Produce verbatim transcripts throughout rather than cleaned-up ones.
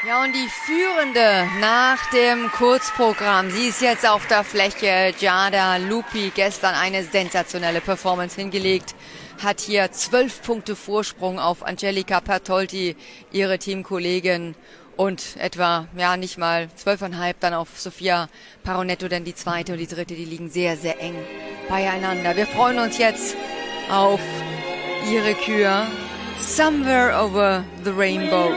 Ja, und die Führende nach dem Kurzprogramm, sie ist jetzt auf der Fläche. Giada Lupi, gestern eine sensationelle Performance hingelegt, hat hier zwölf Punkte Vorsprung auf Angelika Pertolti, ihre Teamkollegin, und etwa, ja, nicht mal zwölfeinhalb dann auf Sofia Paronetto, denn die zweite und die dritte, die liegen sehr, sehr eng beieinander. Wir freuen uns jetzt auf ihre Kür Somewhere Over the Rainbow.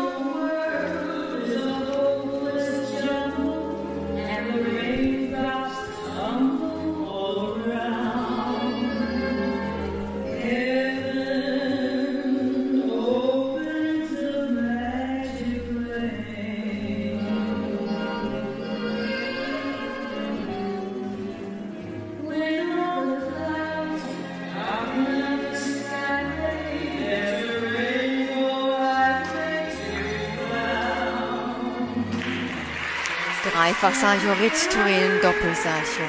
Dreifach Salcho, Ritz, Turin, Doppelsalcho.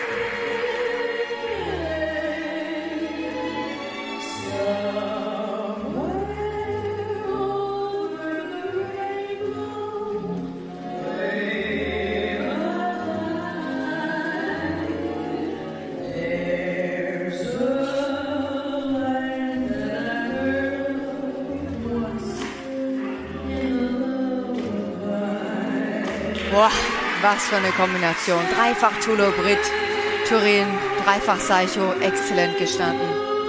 Boah, was für eine Kombination. Dreifach Tulo Brit, Turin, Dreifach Salcho, exzellent gestanden.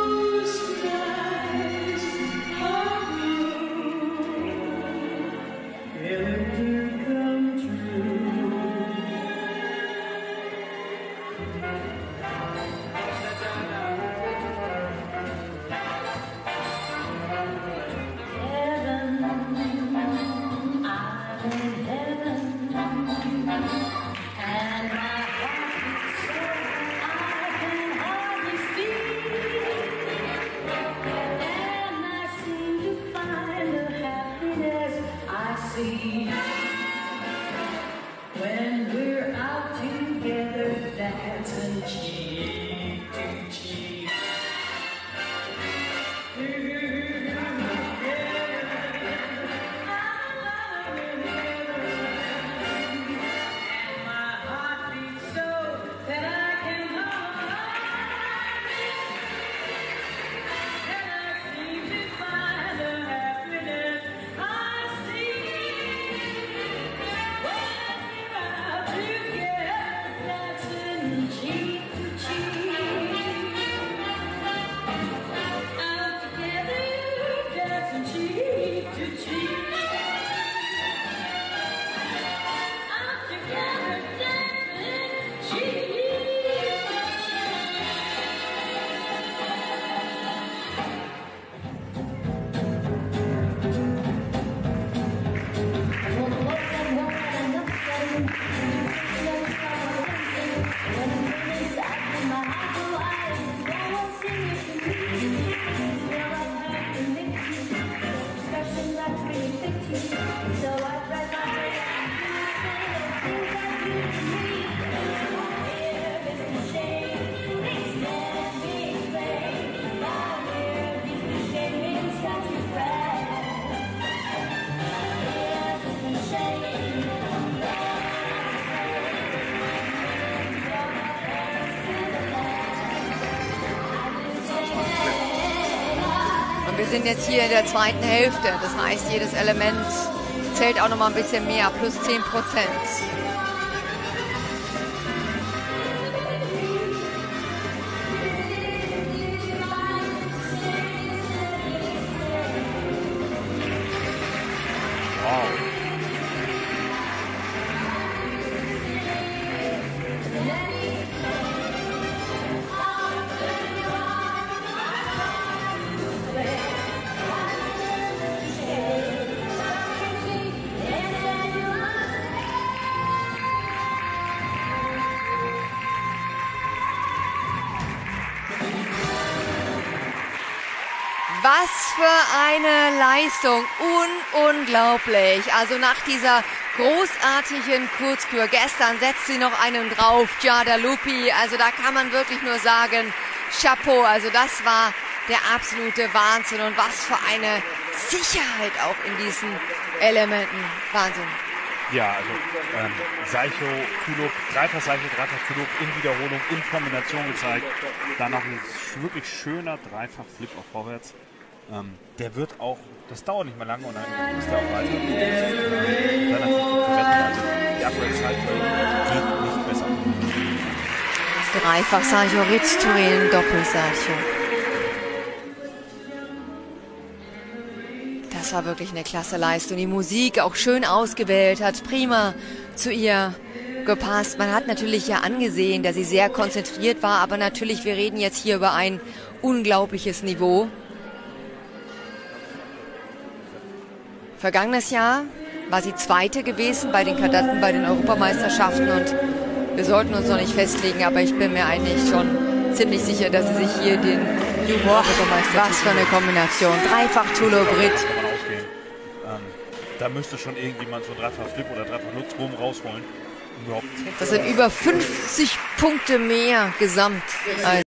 Wir sind jetzt hier in der zweiten Hälfte, das heißt, jedes Element zählt auch noch mal ein bisschen mehr, plus zehn Prozent. Was für eine Leistung, Un unglaublich. Also nach dieser großartigen Kurzkür, gestern setzt sie noch einen drauf, Giada Lupi, also da kann man wirklich nur sagen, Chapeau, also das war der absolute Wahnsinn und was für eine Sicherheit auch in diesen Elementen. Wahnsinn. Ja, also ähm, Saicho, Tulop, Dreifach Saicho, Dreifach Tulop in Wiederholung, in Kombination gezeigt. Dann noch ein wirklich schöner Dreifach Flip auf vorwärts. Ähm, der wird auch, das dauert nicht mehr lange und dann ist der auch weiter. Relativ gut verwenden, also die Upgrade Cycle geht nicht besser. Dreifach Saicho, Ritz-Turin, Doppel-Saicho. Das war wirklich eine klasse Leistung. Die Musik auch schön ausgewählt, hat prima zu ihr gepasst. Man hat natürlich ja angesehen, dass sie sehr konzentriert war, aber natürlich, wir reden jetzt hier über ein unglaubliches Niveau. Vergangenes Jahr war sie Zweite gewesen bei den Kadetten, bei den Europameisterschaften und wir sollten uns noch nicht festlegen, aber ich bin mir eigentlich schon ziemlich sicher, dass sie sich hier den Jugend-Europameister. Was für eine Kombination. Dreifach Tulop Brit. Ähm, da müsste schon irgendjemand so Dreifach Flip oder Dreifach Lutz rum rausholen. Um überhaupt das sind über fünfzig Punkte mehr gesamt.